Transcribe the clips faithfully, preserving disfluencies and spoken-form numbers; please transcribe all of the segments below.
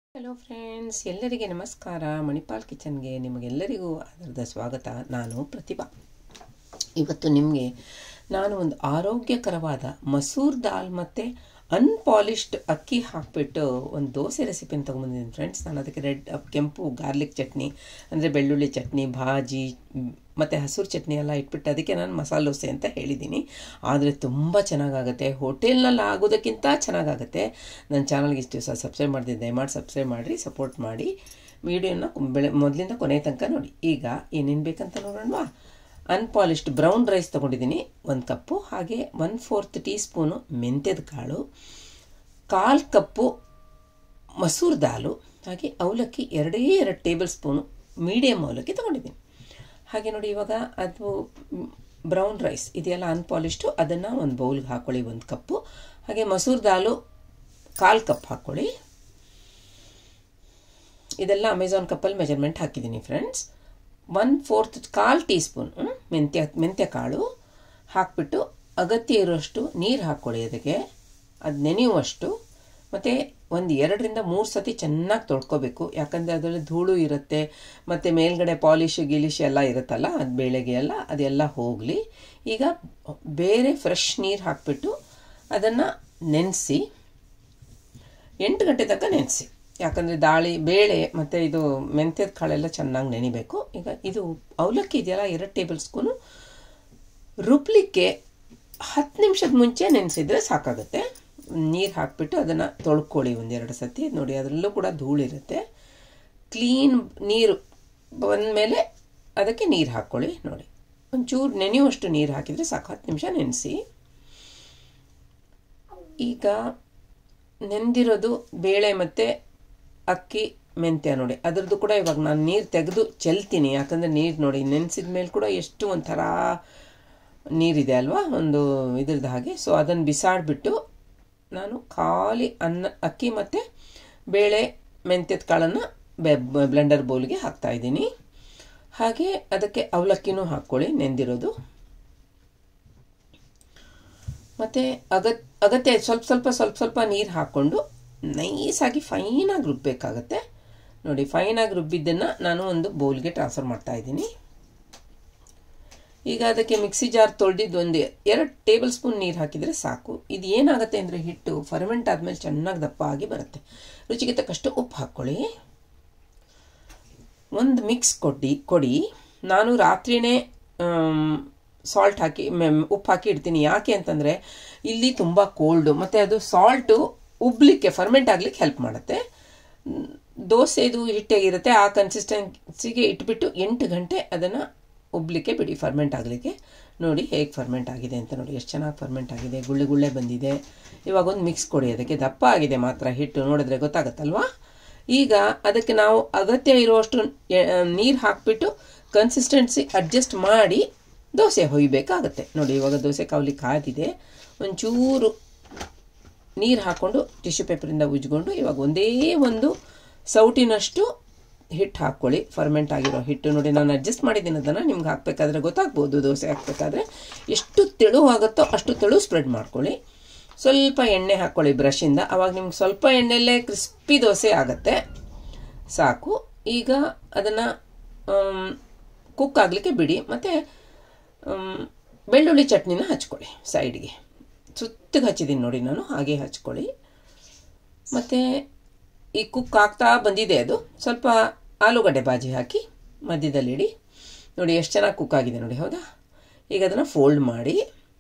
Hello friends, ಎಲ್ಲರಿಗೆ ನಮಸ್ಕಾರ. ಮಣಿಪಾಲ್ ಕಿಚನ್ಗೆ ನಿಮಗೆಲ್ಲರಿಗೂ ಆಧಾರದ ಸ್ವಾಗತ. ನಾನು ಪ್ರತಿಭಾ. ಇವತ್ತು ನಿಮಗೆ ನಾನು ಒಂದು ಆರೋಗ್ಯಕರವಾದ ಮಸೂರ್ ದಾಲ್ ಮತ್ತು ಅನ್ಪಾಲಿಷ್ಡ್ ಅಕ್ಕಿ ಹಾಕಿಬಿಟ್ಟು ಒಂದು ದೋಸೆ ರೆಸಿಪಿನ ತೊಗೊಂಬಂದಿದ್ದೀನಿ ಫ್ರೆಂಡ್ಸ್. ನಾನು ಅದಕ್ಕೆ ರೆಡ್ ಕೆಂಪು ಗಾರ್ಲಿಕ್ ಚಟ್ನಿ ಅಂದರೆ ಬೆಳ್ಳುಳ್ಳಿ ಚಟ್ನಿ, ಭಾಜಿ ಮತ್ತು ಹಸಿರು ಚಟ್ನಿ ಎಲ್ಲ ಇಟ್ಬಿಟ್ಟು ಅದಕ್ಕೆ ನಾನು ಮಸಾಲೆ ದೋಸೆ ಅಂತ ಹೇಳಿದ್ದೀನಿ. ಆದರೆ ತುಂಬ ಚೆನ್ನಾಗಾಗುತ್ತೆ, ಹೋಟೆಲ್ನಲ್ಲಿ ಆಗೋದಕ್ಕಿಂತ ಚೆನ್ನಾಗಾಗುತ್ತೆ. ನನ್ನ ಚಾನಲ್ಗೆ ಇಷ್ಟು ದಿವಸ ಸಬ್ಸ್ಕ್ರೈಬ್ ಮಾಡಿದ್ದೆ, ದಯಮಾಡಿ ಸಬ್ಸ್ಕ್ರೈಬ್ ಮಾಡಿರಿ, ಸಪೋರ್ಟ್ ಮಾಡಿ. ವೀಡಿಯೋನ ಬೆಳೆ ಮೊದಲಿಂದ ಕೊನೆ ತನಕ ನೋಡಿ. ಈಗ ಏನೇನು ಬೇಕಂತ ನೋಡೋಣವಾ. ಅನ್ಪಾಲಿಷ್ಡ್ ಬ್ರೌನ್ ರೈಸ್ ತೊಗೊಂಡಿದ್ದೀನಿ ಒಂದು ಕಪ್ಪು, ಹಾಗೆ ಒನ್ ಫೋರ್ತ್ ಟೀ ಸ್ಪೂನು ಮೆಂತ್ಯದ ಕಾಳು, ಕಾಲು ಕಪ್ಪು ಮಸೂರ್ ದಾಲು, ಹಾಗೆ ಅವಲಕ್ಕಿ ಎರಡೇ ಎರಡು ಟೇಬಲ್ ಸ್ಪೂನು ಮೀಡಿಯಮ್ ಅವಲಕ್ಕಿ ತೊಗೊಂಡಿದ್ದೀನಿ. ಹಾಗೆ ನೋಡಿ, ಇವಾಗ ಅದು ಬ್ರೌನ್ ರೈಸ್ ಇದೆಯಲ್ಲ ಅನ್ಪಾಲಿಷ್ಡು, ಅದನ್ನು ಒಂದು ಬೌಲ್ಗೆ ಹಾಕ್ಕೊಳ್ಳಿ ಒಂದು ಕಪ್ಪು. ಹಾಗೆ ಮಸೂರ್ ದಾಲು ಕಾಲು ಕಪ್ ಹಾಕ್ಕೊಳ್ಳಿ. ಇದೆಲ್ಲ ಅಮೆಝಾನ್ ಕಪ್ಪಲ್ಲಿ ಮೆಜರ್ಮೆಂಟ್ ಹಾಕಿದ್ದೀನಿ ಫ್ರೆಂಡ್ಸ್. ಒನ್ ಫೋರ್ತ್ ಕಾಲು ಟೀ ಸ್ಪೂನ್ ಮೆಂತ್ಯ ಮೆಂತ್ಯ ಕಾಳು ಹಾಕಿಬಿಟ್ಟು ಅಗತ್ಯ ಇರೋಷ್ಟು ನೀರು ಹಾಕ್ಕೊಳ್ಳಿ. ಅದಕ್ಕೆ ಅದು ನೆನೆಯುವಷ್ಟು, ಮತ್ತು ಒಂದು ಎರಡರಿಂದ ಮೂರು ಸತಿ ಚೆನ್ನಾಗಿ ತೊಳ್ಕೊಬೇಕು. ಯಾಕಂದರೆ ಅದರಲ್ಲಿ ಧೂಳು ಇರುತ್ತೆ ಮತ್ತು ಮೇಲ್ಗಡೆ ಪಾಲಿಶ್ ಗಿಲಿಶ್ ಎಲ್ಲ ಇರುತ್ತಲ್ಲ, ಅದು ಬೇಳೆಗೆ ಎಲ್ಲ ಅದೆಲ್ಲ ಹೋಗಲಿ. ಈಗ ಬೇರೆ ಫ್ರೆಶ್ ನೀರು ಹಾಕಿಬಿಟ್ಟು ಅದನ್ನು ನೆನೆಸಿ ಎಂಟು ಗಂಟೆ ತನಕ ನೆನೆಸಿ. ಯಾಕಂದರೆ ದಾಳಿ ಬೇಳೆ ಮತ್ತು ಇದು ಮೆಂತ್ಯದ ಕಾಳೆಲ್ಲ ಚೆನ್ನಾಗಿ ನೆನಿಬೇಕು. ಈಗ ಇದು ಅವಲಕ್ಕಿ ಇದೆಯಲ್ಲ ಎರಡು ಟೇಬಲ್ ಸ್ಪೂನು ರುಬ್ಲಿಕ್ಕೆ ಹತ್ತು ನಿಮಿಷದ ಮುಂಚೆ ನೆನೆಸಿದ್ರೆ ಸಾಕಾಗುತ್ತೆ. ನೀರು ಹಾಕಿಬಿಟ್ಟು ಅದನ್ನು ತೊಳ್ಕೊಳ್ಳಿ ಒಂದೆರಡು ಸತಿ. ನೋಡಿ, ಅದರಲ್ಲೂ ಕೂಡ ಧೂಳಿರುತ್ತೆ. ಕ್ಲೀನ್ ನೀರು ಬಂದಮೇಲೆ ಅದಕ್ಕೆ ನೀರು ಹಾಕ್ಕೊಳ್ಳಿ. ನೋಡಿ, ಒಂಚೂರು ನೆನೆಯುವಷ್ಟು ನೀರು ಹಾಕಿದರೆ ಸಾಕು. ಹತ್ತು ನಿಮಿಷ ನೆನೆಸಿ. ಈಗ ನೆಂದಿರೋದು ಬೇಳೆ ಮತ್ತು ಅಕ್ಕಿ ಮೆಂತ್ಯ ನೋಡಿ, ಅದರದ್ದು ಕೂಡ ಇವಾಗ ನಾನು ನೀರು ತೆಗೆದು ಚೆಲ್ತೀನಿ. ಯಾಕಂದರೆ ನೀರು ನೋಡಿ ನೆನೆಸಿದ ಮೇಲೆ ಕೂಡ ಎಷ್ಟು ಒಂಥರ ನೀರಿದೆ ಅಲ್ವಾ, ಒಂದು ಇದ್ರದ್ದು ಹಾಗೆ. ಸೊ ಅದನ್ನು ಬಿಸಾಡಿಬಿಟ್ಟು ನಾನು ಖಾಲಿ ಅನ್ನ ಅಕ್ಕಿ ಮತ್ತು ಬೇಳೆ ಮೆಂತ್ಯದ ಕಾಳನ್ನು ಬ್ಲೆಂಡರ್ ಬೌಲ್ಗೆ ಹಾಕ್ತಾಯಿದ್ದೀನಿ. ಹಾಗೆ ಅದಕ್ಕೆ ಅವಲಕ್ಕಿನೂ ಹಾಕ್ಕೊಳ್ಳಿ ನೆಂದಿರೋದು. ಮತ್ತು ಅಗತ್ ಅಗತ್ಯ ಸ್ವಲ್ಪ ಸ್ವಲ್ಪ ಸ್ವಲ್ಪ ಸ್ವಲ್ಪ ನೀರು ಹಾಕ್ಕೊಂಡು ನೈಸಾಗಿ ಫೈನಾಗಿ ರುಬ್ಬಬೇಕಾಗತ್ತೆ. ನೋಡಿ, ಫೈನಾಗಿ ರುಬ್ಬಿದ್ದನ್ನು ನಾನು ಒಂದು ಬೌಲ್ಗೆ ಟ್ರಾನ್ಸ್ಫರ್ ಮಾಡ್ತಾಯಿದ್ದೀನಿ. ಈಗ ಅದಕ್ಕೆ ಮಿಕ್ಸಿ ಜಾರ್ ತೊಳೆದಿದ್ದು ಒಂದು ಎರಡು ಟೇಬಲ್ ಸ್ಪೂನ್ ನೀರು ಹಾಕಿದರೆ ಸಾಕು. ಇದು ಏನಾಗುತ್ತೆ ಅಂದರೆ ಹಿಟ್ಟು ಫರ್ಮೆಂಟ್ ಆದಮೇಲೆ ಚೆನ್ನಾಗಿ ದಪ್ಪ ಆಗಿ ಬರುತ್ತೆ. ರುಚಿಗೆ ತಕ್ಕಷ್ಟು ಉಪ್ಪು ಹಾಕ್ಕೊಳ್ಳಿ. ಒಂದು ಮಿಕ್ಸ್ ಕೊಡಿ ಕೊಡಿ ನಾನು ರಾತ್ರಿಯೇ ಸಾಲ್ಟ್ ಹಾಕಿ ಉಪ್ಪು ಹಾಕಿ ಇಡ್ತೀನಿ. ಯಾಕೆ ಅಂತಂದರೆ ಇಲ್ಲಿ ತುಂಬ ಕೋಲ್ಡು ಮತ್ತು ಅದು ಸಾಲ್ಟು ಉಬ್ಲಿಕ್ಕೆ ಫರ್ಮೆಂಟ್ ಆಗಲಿಕ್ಕೆ ಹೆಲ್ಪ್ ಮಾಡುತ್ತೆ. ದೋಸೆದು ಹಿಟ್ಟೇಗಿರುತ್ತೆ ಆ ಕನ್ಸಿಸ್ಟೆನ್ಸಿಗೆ ಇಟ್ಬಿಟ್ಟು ಎಂಟು ಗಂಟೆ ಅದನ್ನು ಉಬ್ಲಿಕ್ಕೆ ಬಿಡಿ, ಫರ್ಮೆಂಟ್ ಆಗಲಿಕ್ಕೆ. ನೋಡಿ ಹೇಗೆ ಫರ್ಮೆಂಟ್ ಆಗಿದೆ ಅಂತ ನೋಡಿ, ಎಷ್ಟು ಚೆನ್ನಾಗಿ ಫರ್ಮೆಂಟ್ ಆಗಿದೆ, ಗುಳ್ಳೆ ಗುಳ್ಳೆ ಬಂದಿದೆ. ಇವಾಗ ಒಂದು ಮಿಕ್ಸ್ ಕೊಡಿ. ಅದಕ್ಕೆ ದಪ್ಪ ಆಗಿದೆ ಮಾತ್ರ ಹಿಟ್ಟು, ನೋಡಿದ್ರೆ ಗೊತ್ತಾಗತ್ತಲ್ವಾ. ಈಗ ಅದಕ್ಕೆ ನಾವು ಅಗತ್ಯ ಇರುವಷ್ಟು ನೀರು ಹಾಕಿಬಿಟ್ಟು ಕನ್ಸಿಸ್ಟೆನ್ಸಿ ಅಡ್ಜಸ್ಟ್ ಮಾಡಿ ದೋಸೆ ಹೊಯ್ಬೇಕಾಗತ್ತೆ. ನೋಡಿ, ಇವಾಗ ದೋಸೆ ಕಾವಲಿ ಕಾದಿದೆ. ಒಂಚೂರು ನೀರು ಹಾಕ್ಕೊಂಡು ಟಿಶ್ಯೂ ಪೇಪರಿಂದ ಉಜ್ಕೊಂಡು ಇವಾಗ ಒಂದೇ ಒಂದು ಸೌಟಿನಷ್ಟು ಹಿಟ್ಟು ಹಾಕ್ಕೊಳ್ಳಿ, ಫರ್ಮೆಂಟ್ ಆಗಿರೋ ಹಿಟ್ಟು. ನೋಡಿ, ನಾನು ಅಡ್ಜಸ್ಟ್ ಮಾಡಿದ್ದೀನಿ ಅದನ್ನು, ನಿಮ್ಗೆ ಹಾಕಬೇಕಾದ್ರೆ ಗೊತ್ತಾಗ್ಬೋದು. ದೋಸೆ ಹಾಕಬೇಕಾದ್ರೆ ಎಷ್ಟು ತೆಳು ಆಗುತ್ತೋ ಅಷ್ಟು ತೆಳು ಸ್ಪ್ರೆಡ್ ಮಾಡ್ಕೊಳ್ಳಿ. ಸ್ವಲ್ಪ ಎಣ್ಣೆ ಹಾಕ್ಕೊಳ್ಳಿ ಬ್ರಷಿಂದ, ಆವಾಗ ನಿಮ್ಗೆ ಸ್ವಲ್ಪ ಎಣ್ಣೆಯಲ್ಲೇ ಕ್ರಿಸ್ಪಿ ದೋಸೆ ಆಗುತ್ತೆ, ಸಾಕು. ಈಗ ಅದನ್ನು ಕುಕ್ ಆಗಲಿಕ್ಕೆ ಬಿಡಿ. ಮತ್ತು ಬೆಳ್ಳುಳ್ಳಿ ಚಟ್ನಿನ ಹಚ್ಕೊಳ್ಳಿ ಸೈಡ್ಗೆ. ಸುತ್ತಿಗೆ ಹಚ್ಚಿದ್ದೀನಿ ನೋಡಿ ನಾನು, ಹಾಗೆ ಹಚ್ಕೊಳ್ಳಿ. ಮತ್ತು ಈ ಕುಕ್ ಆಗ್ತಾ ಬಂದಿದೆ, ಅದು ಸ್ವಲ್ಪ ಆಲೂಗಡ್ಡೆ ಬಾಜಿ ಹಾಕಿ ಮಧ್ಯದಲ್ಲಿಡಿ. ನೋಡಿ ಎಷ್ಟು ಚೆನ್ನಾಗಿ ಕುಕ್ ಆಗಿದೆ ನೋಡಿ, ಹೌದಾ. ಈಗ ಅದನ್ನು ಫೋಲ್ಡ್ ಮಾಡಿ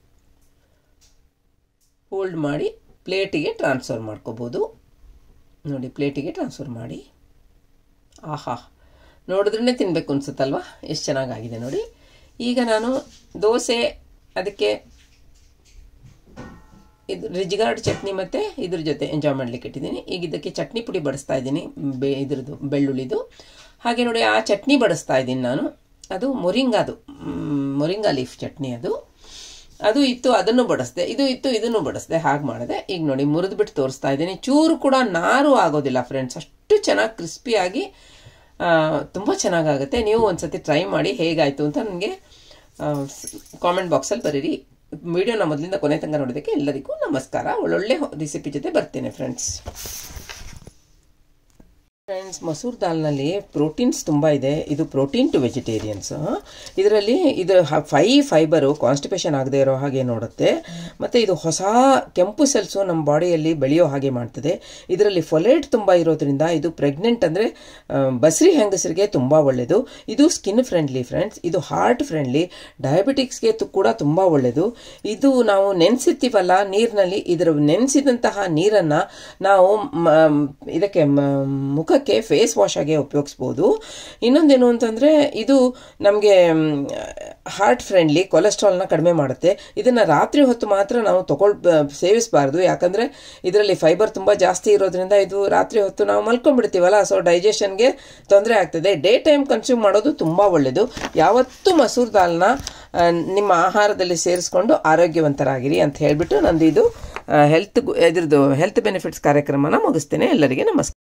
ಫೋಲ್ಡ್ ಮಾಡಿ ಪ್ಲೇಟಿಗೆ ಟ್ರಾನ್ಸ್ಫರ್ ಮಾಡ್ಕೋಬೋದು. ನೋಡಿ, ಪ್ಲೇಟಿಗೆ ಟ್ರಾನ್ಸ್ಫರ್ ಮಾಡಿ. ಆಹಾ, ನೋಡಿದ್ರೇ ತಿನ್ನಬೇಕು ಅನ್ಸುತ್ತಲ್ವ, ಎಷ್ಟು ಚೆನ್ನಾಗಾಗಿದೆ ನೋಡಿ. ಈಗ ನಾನು ದೋಸೆ ಅದಕ್ಕೆ ಇದು ರಿಜ್ಗಾರ್ಡ್ ಚಟ್ನಿ ಮತ್ತು ಇದ್ರ ಜೊತೆ ಎಂಜಾಯ್ ಮಾಡಲಿಕ್ಕೆ ಇಟ್ಟಿದ್ದೀನಿ. ಈಗ ಇದಕ್ಕೆ ಚಟ್ನಿ ಪುಡಿ ಬಡಿಸ್ತಾ ಇದ್ದೀನಿ, ಬೇ ಇದ್ರದ್ದು ಬೆಳ್ಳುಳ್ಳಿದು. ಹಾಗೆ ನೋಡಿ, ಆ ಚಟ್ನಿ ಬಡಿಸ್ತಾ ಇದ್ದೀನಿ ನಾನು. ಅದು ಮೊರಿಂಗಾದು ಮೊರಿಂಗಾ ಲೀಫ್ ಚಟ್ನಿ, ಅದು ಅದು ಇತ್ತು, ಅದನ್ನು ಬಡಿಸ್ದೆ. ಇದು ಇತ್ತು, ಇದನ್ನು ಬಡಿಸ್ದೆ, ಹಾಗೆ ಮಾಡಿದೆ. ಈಗ ನೋಡಿ, ಮುರಿದ್ಬಿಟ್ಟು ತೋರಿಸ್ತಾ ಇದ್ದೀನಿ. ಚೂರು ಕೂಡ ನಾರು ಆಗೋದಿಲ್ಲ ಫ್ರೆಂಡ್ಸ್, ಅಷ್ಟು ಚೆನ್ನಾಗಿ ಕ್ರಿಸ್ಪಿಯಾಗಿ ತುಂಬ ಚೆನ್ನಾಗಾಗುತ್ತೆ. ನೀವು ಒಂದು ಸತಿ ಟ್ರೈ ಮಾಡಿ, ಹೇಗಾಯಿತು ಅಂತ ನನಗೆ ಕಾಮೆಂಟ್ ಬಾಕ್ಸಲ್ಲಿ ಬರೀರಿ. ವಿಡಿಯೋನ ಮೊದಲಿಂದ ಕೊನೆ ತನಕ ನೋಡೋದಕ್ಕೆ ಎಲ್ಲರಿಗೂ ನಮಸ್ಕಾರ. ಒಳ್ಳೊಳ್ಳೆ ರೆಸಿಪಿ ಜೊತೆ ಬರ್ತೇನೆ ಫ್ರೆಂಡ್ಸ್. ಫ್ರೆಂಡ್ಸ್, ಮಸೂರ್ ದಾಲ್ನಲ್ಲಿ ಪ್ರೋಟೀನ್ಸ್ ತುಂಬ ಇದೆ. ಇದು ಪ್ರೋಟೀನ್ ಟು ವೆಜಿಟೇರಿಯನ್ಸ್. ಇದರಲ್ಲಿ ಇದು ಫೈ ಫೈಬರು ಕಾನ್ಸ್ಟಿಪೇಷನ್ ಆಗದೆ ಇರೋ ಹಾಗೆ ನೋಡುತ್ತೆ. ಮತ್ತು ಇದು ಹೊಸ ಕೆಂಪು ಸೆಲ್ಸು ನಮ್ಮ ಬಾಡಿಯಲ್ಲಿ ಬೆಳೆಯೋ ಹಾಗೆ ಮಾಡ್ತದೆ. ಇದರಲ್ಲಿ ಫೊಲೇಟ್ ತುಂಬ ಇರೋದ್ರಿಂದ ಇದು ಪ್ರೆಗ್ನೆಂಟ್ ಅಂದರೆ ಬಸ್ರಿ ಹೆಂಗಸರಿಗೆ ತುಂಬ ಒಳ್ಳೆಯದು. ಇದು ಸ್ಕಿನ್ ಫ್ರೆಂಡ್ಲಿ ಫ್ರೆಂಡ್ಸ್. ಇದು ಹಾರ್ಟ್ ಫ್ರೆಂಡ್ಲಿ, ಡಯಾಬಿಟಿಕ್ಸ್ಗೆ ಕೂಡ ತುಂಬ ಒಳ್ಳೆಯದು. ಇದು ನಾವು ನೆನೆಸಿರ್ತೀವಲ್ಲ ನೀರಿನಲ್ಲಿ, ಇದರ ನೆನೆಸಿದಂತಹ ನೀರನ್ನು ನಾವು ಇದಕ್ಕೆ ಮುಖ ಫೇಸ್ ವಾಶ್ ಆಗಿ ಉಪಯೋಗಿಸ್ಬೋದು. ಇನ್ನೊಂದೇನು ಅಂತಂದರೆ ಇದು ನಮಗೆ ಹಾರ್ಟ್ ಫ್ರೆಂಡ್ಲಿ, ಕೊಲೆಸ್ಟ್ರಾಲ್ನ ಕಡಿಮೆ ಮಾಡುತ್ತೆ. ಇದನ್ನು ರಾತ್ರಿ ಹೊತ್ತು ಮಾತ್ರ ನಾವು ತಗೊಳ್ ಸೇವಿಸಬಾರ್ದು. ಯಾಕಂದರೆ ಇದರಲ್ಲಿ ಫೈಬರ್ ತುಂಬ ಜಾಸ್ತಿ ಇರೋದ್ರಿಂದ ಇದು ರಾತ್ರಿ ಹೊತ್ತು ನಾವು ಮಲ್ಕೊಂಡ್ಬಿಡ್ತೀವಲ್ಲ, ಸೊ ಡೈಜೆಷನ್ಗೆ ತೊಂದರೆ ಆಗ್ತದೆ. ಡೇ ಟೈಮ್ ಕನ್ಸ್ಯೂಮ್ ಮಾಡೋದು ತುಂಬ ಒಳ್ಳೆಯದು. ಯಾವತ್ತೂ ಮಸೂರ್ ದಾಲ್ನ ನಿಮ್ಮ ಆಹಾರದಲ್ಲಿ ಸೇರಿಸ್ಕೊಂಡು ಆರೋಗ್ಯವಂತರಾಗಿರಿ ಅಂತ ಹೇಳಿಬಿಟ್ಟು ನಂದು ಇದು ಹೆಲ್ತ್ ಇದ್ರದ್ದು ಹೆಲ್ತ್ ಬೆನಿಫಿಟ್ಸ್ ಕಾರ್ಯಕ್ರಮನ ಮುಗಿಸ್ತೇನೆ. ಎಲ್ಲರಿಗೆ ನಮಸ್ಕಾರ.